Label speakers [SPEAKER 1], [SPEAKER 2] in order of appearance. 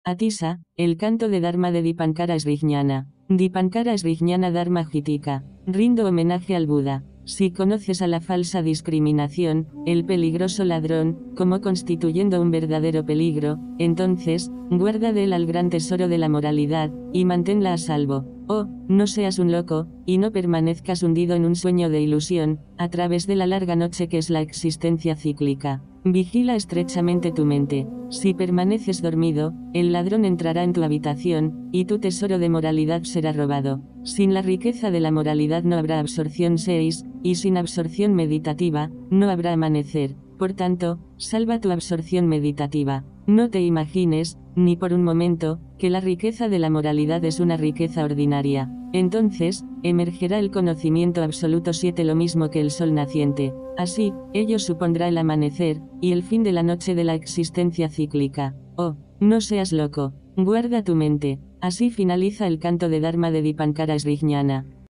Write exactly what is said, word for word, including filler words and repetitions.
[SPEAKER 1] Atisa, el canto de Dharma de Dipankara Srijñana. Dipankara Srijñana Dharma Jitika. Rindo homenaje al Buda. Si conoces a la falsa discriminación, el peligroso ladrón, como constituyendo un verdadero peligro, entonces, guarda de él al gran tesoro de la moralidad, y manténla a salvo. Oh, no seas un loco, y no permanezcas hundido en un sueño de ilusión, a través de la larga noche que es la existencia cíclica. Vigila estrechamente tu mente. Si permaneces dormido, el ladrón entrará en tu habitación, y tu tesoro de moralidad será robado. Sin la riqueza de la moralidad no habrá absorción seis, y sin absorción meditativa, no habrá amanecer. Por tanto, salva tu absorción meditativa. No te imagines, ni por un momento, que la riqueza de la moralidad es una riqueza ordinaria. Entonces, emergerá el conocimiento absoluto siete lo mismo que el sol naciente. Así, ello supondrá el amanecer, y el fin de la noche de la existencia cíclica. Oh, no seas loco. Guarda tu mente. Así finaliza el canto de Dharma de Dipankara Srijñana.